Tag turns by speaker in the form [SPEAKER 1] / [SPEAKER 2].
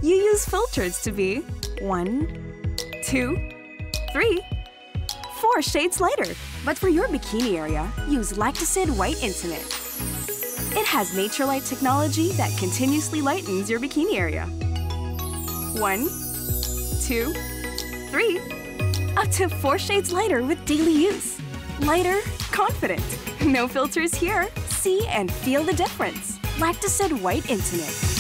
[SPEAKER 1] You use filters to be 1, 2, 3, 4 shades lighter. But for your bikini area, use Lactacyd White Intimate. It has Nature Light technology that continuously lightens your bikini area. 1, 2, 3, up to 4 shades lighter with daily use. Lighter, confident. No filters here. See and feel the difference. Lactacyd White Intimate.